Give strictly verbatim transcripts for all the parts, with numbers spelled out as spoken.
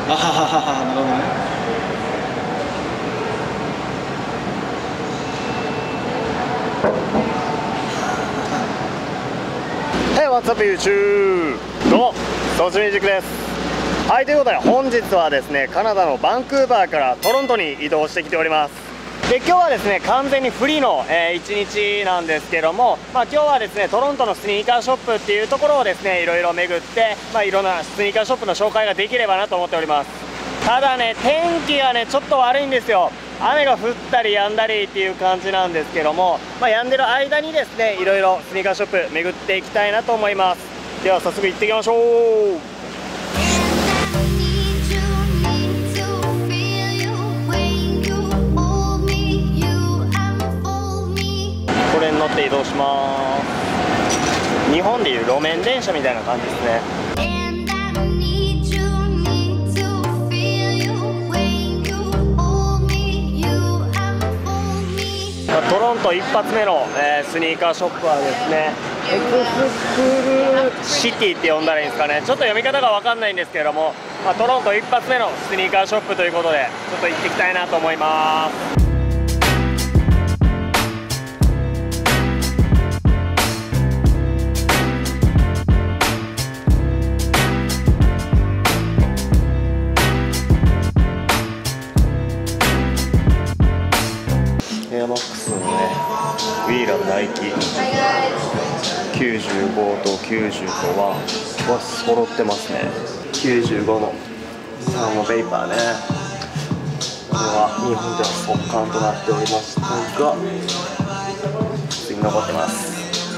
あはははは、なるほどね。 Hey, what's up YouTube? どうも、ソチミュージックです。はい、ということで本日はですね、カナダのバンクーバーからトロントに移動してきております。で、今日はですね、完全にフリーの、えー、一日なんですけども、まあ、今日はですね、トロントのスニーカーショップっていうところをですね、いろいろ巡って、まあ、いろんなスニーカーショップの紹介ができればなと思っております。ただね、天気がね、ちょっと悪いんですよ。雨が降ったり止んだりっていう感じなんですけども、まあ、止んでる間にですね、いろいろスニーカーショップ巡っていきたいなと思います。では早速行ってきましょう。これに乗って移動します。日本でいう路面電車みたいな感じですね。トロント一発目の、えー、スニーカーショップはですね、エクスプルシティって呼んだらいいんですかね。ちょっと読み方が分かんないんですけれども、まあ、トロント一発目のスニーカーショップということでちょっと行ってきたいなと思います。エアマックスのね、ウィーラーナイキきゅうじゅうごときゅうじゅうとは揃ってますね。きゅうじゅうごのサーモベイパーね、これは日本では速乾となっておりますが、普通に残ってます。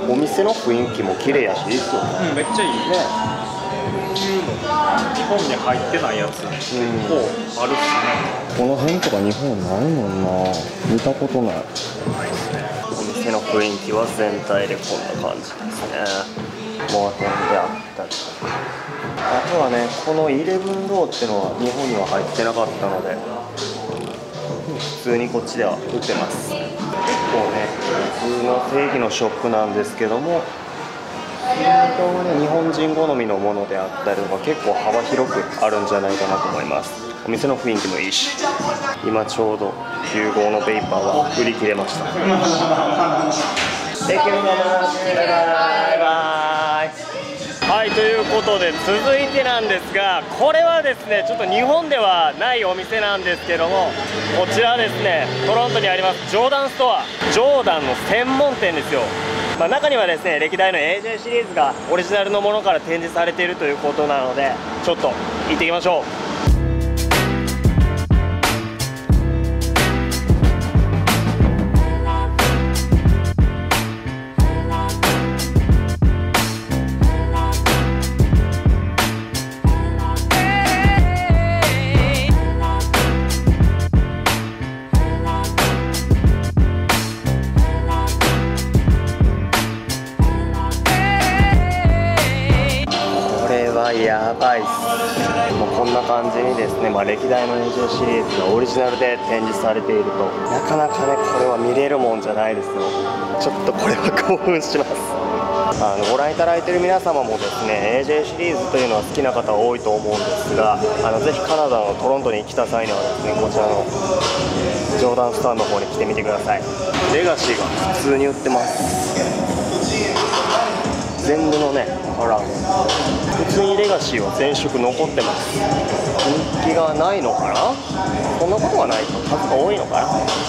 お店の雰囲気も綺麗やしいいですよね。 うん、めっちゃいいね。こういうの日本に入ってないやつ結構あるっすね。 この辺とか日本ないもんな。見たことない。お店の雰囲気は全体でこんな感じですね。モアテンであったりとか、あとはね、このイレブンローっていうのは日本には入ってなかったので、普通にこっちでは売ってます。結構ね、普通の正規のショップなんですけども、本当はね、日本人好みのものであったりとか結構幅広くあるんじゃないかなと思います。お店の雰囲気もいいし、今ちょうどきゅう号のベイパーは売り切れました。Thank you very much. バイバイ。はい、ということで続いてなんですが、これはですね、ちょっと日本ではないお店なんですけども、こちらですね、トロントにありますジョーダンストア、ジョーダンの専門店ですよ。まあ、中にはですね、歴代の エージェー シリーズがオリジナルのものから展示されているということなので、ちょっと行ってきましょう。やばいっす。もうこんな感じにですね、まあ、歴代の エージェー シリーズがオリジナルで展示されていると、なかなかね、これは見れるもんじゃないですよ。ちょっとこれは興奮します。あのご覧いただいている皆様もですね、エージェー シリーズというのは好きな方多いと思うんですが、あのぜひカナダのトロントに来た際にはですね、こちらのジョーダンスタンの方に来てみてください。レガシーが普通に売ってます。全部のね、カラー普通にレガシーは全色残ってます。人気がないのかな。そんなことはないか、数が多いのかな。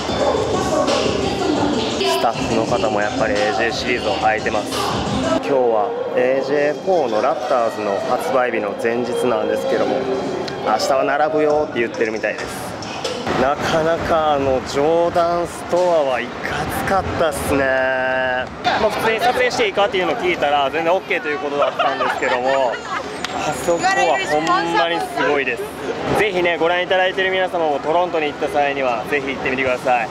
スタッフの方もやっぱり エージェー シリーズを履いてます。今日は エージェーフォー のラプターズの発売日の前日なんですけども、明日は並ぶよって言ってるみたいです。なかなかあのジョーダンストアはいかつかったっすね。まあ、普通に撮影していいかっていうのを聞いたら全然 オーケー ということだったんですけども、あそこはほんまにすごいです。ぜひね、ご覧いただいている皆様もトロントに行った際にはぜひ行ってみてください。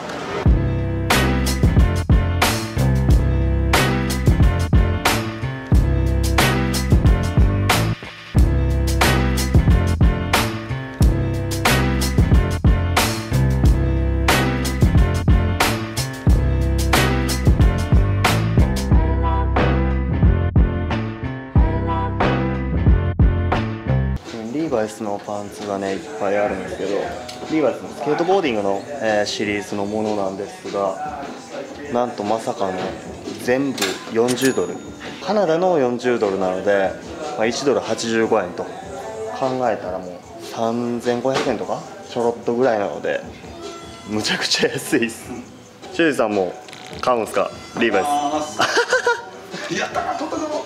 ーバイスのパンツがねいっぱいあるんですけど、リーバイスのスケートボーディングの、えー、シリーズのものなんですが、なんとまさかの全部よんじゅうドル、カナダのよんじゅうドルなので、まあ、いちドルはちじゅうごえんと考えたらもうさんぜんごひゃくえんとかちょろっとぐらいなので、むちゃくちゃ安いです。修二さんも買うんすか、リーバイス。やったー、取ったぞ。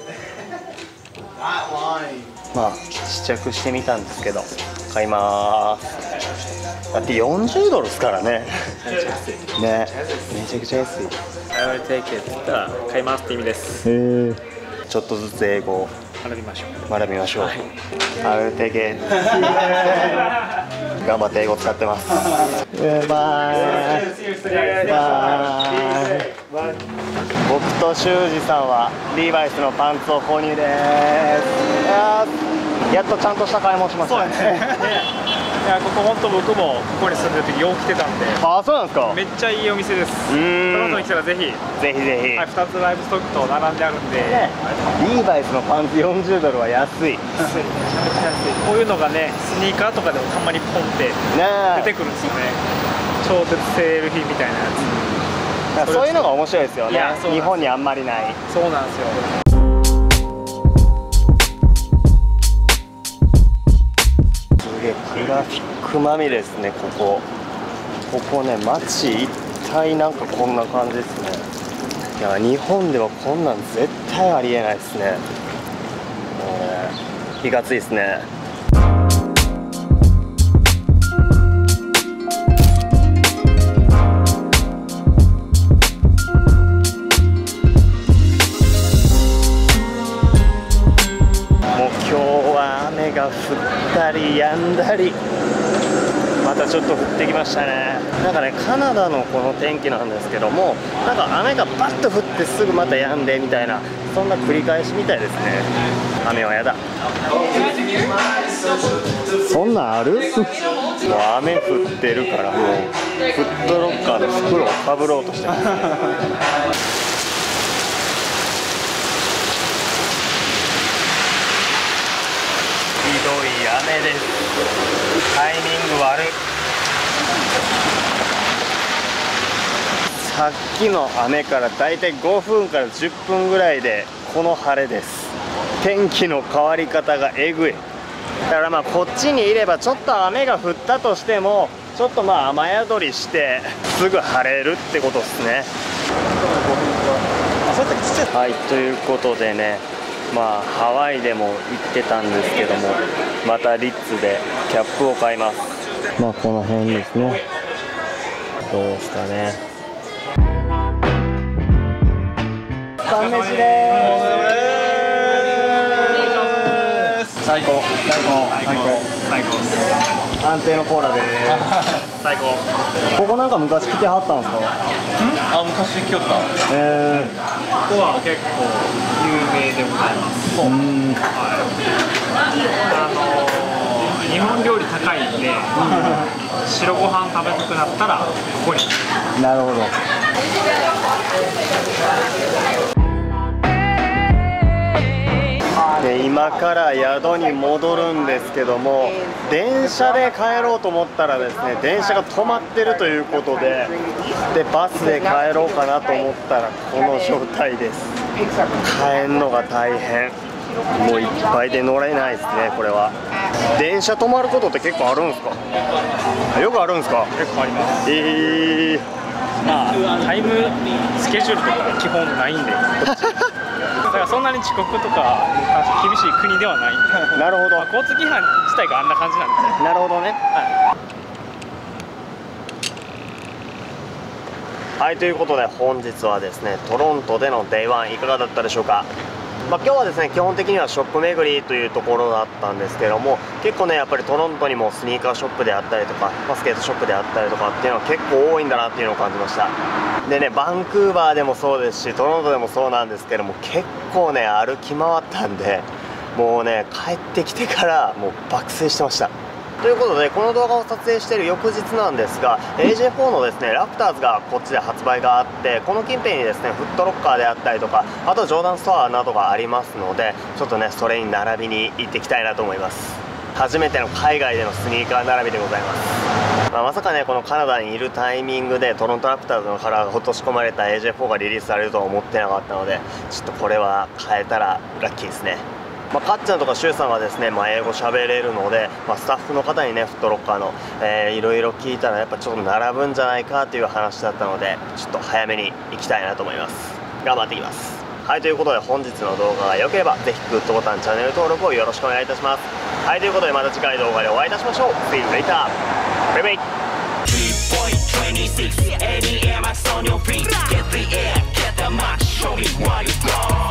まあ試着してみたんですけど買いまーす。だってよんじゅうドルですからね。ね、めちゃくちゃ安い。 I will take it って言ったら買いますって意味です。 へえ。ちょっとずつ英語を学びましょう。 学びましょう。I will take it 頑張って英語使ってます。バイバイ。僕と修二さんはリーバイスのパンツを購入です。やっとちゃんとした買い物しましたね。 いや、ここ本当僕もここに住んでる時よう来てたんで。 あ、そうなんですか。 めっちゃいいお店です。トロントに来たらぜひぜひぜひ、 はい、ふたつライブストックと並んであるんで、ね、 リーバイスのパンツよんじゅうドルは安い。安い、めちゃめちゃ安い。こういうのがね、スニーカーとかでもたまにポンって出てくるんですよね。超絶セール品みたいなやつ。 そういうのが面白いですよね。日本にあんまりない。 そうなんですよ。 すげえグラフィックまみれですね、ここ。ここね、街一帯なんかこんな感じですね。いや、日本ではこんなん絶対ありえないですね。もうね、いかついですね。雨が降ったり止んだり、またちょっと降ってきましたね。なんかね、カナダのこの天気なんですけども、なんか雨がバッと降ってすぐまた止んでみたいな、そんな繰り返しみたいですね。雨はやだ。そんなんある？もう雨降ってるから、もうフットロッカーの袋をかぶろうとしてますね。ひどい雨です。タイミング悪い。さっきの雨からだいたいごふんからじゅっぷんぐらいでこの晴れです。天気の変わり方がえぐい。だからまあこっちにいればちょっと雨が降ったとしても、ちょっとまあ雨宿りしてすぐ晴れるってことですね。はい、ということでね、まあハワイでも行ってたんですけども、またリッツでキャップを買います。まあこの辺ですね。どうですかね。晩飯でーす。最高最高最高最高。安定のコーラでーす。最高。ここなんか昔来てはったんですか？ あ、昔来よった。 えー、 ここは結構有名でございます。そう、はい、あのー、日本料理高いんで、白ご飯食べたくなったらここに。 なるほど。で、今から宿に戻るんですけども、電車で帰ろうと思ったらですね、電車が止まってるということで、でバスで帰ろうかなと思ったらこの状態です。帰んのが大変。もういっぱいで乗れないですね。これは電車止まることって結構あるんですか？よくあるんですか？ 結構あります。 えー、 まあタイムスケジュールとか基本ないんで、こっちだからそんなに遅刻とか厳しい国ではないんで。 なるほど、 まあ、交通規範自体があんな感じなんで。 なるほどね。はい、はい、ということで本日はですね、トロントでのデイワンいかがだったでしょうか。まあ、今日はですね、基本的にはショップ巡りというところだったんですけども、結構ね、やっぱりトロントにもスニーカーショップであったりとか、バスケットショップであったりとかっていうのは結構多いんだなっていうのを感じました。でね、バンクーバーでもそうですし、トロントでもそうなんですけども、結構ね、歩き回ったんで、もうね、帰ってきてからもう爆睡してました。ということで、この動画を撮影している翌日なんですが、エージェーフォー のですね、ラプターズがこっちで発売があって、この近辺にですね、フットロッカーであったりとか、あとジョーダンストアなどがありますので、ちょっとね、それに並びに行ってきたいなと思います。 初めての海外でのスニーカー並びでございます。まあ、まさかねこのカナダにいるタイミングでトロントラプターズのカラーが落とし込まれた エージェーフォー がリリースされるとは思ってなかったので、ちょっとこれは変えたらラッキーですね。まあ、かっちゃんとかしゅうさんはですね、まあ、英語喋れるので、まあ、スタッフの方にねフットロッカーの、えー、いろいろ聞いたらやっぱちょっと並ぶんじゃないかという話だったので、ちょっと早めに行きたいなと思います。頑張っていきます。はい、ということで本日の動画が良ければぜひグッドボタン、チャンネル登録をよろしくお願いいたします。はい、ということでまた次回動画でお会いいたしましょう。 See you later! バイバイ。 twenty-six, any air max on your feet. Get the air, get the max, show me what you got.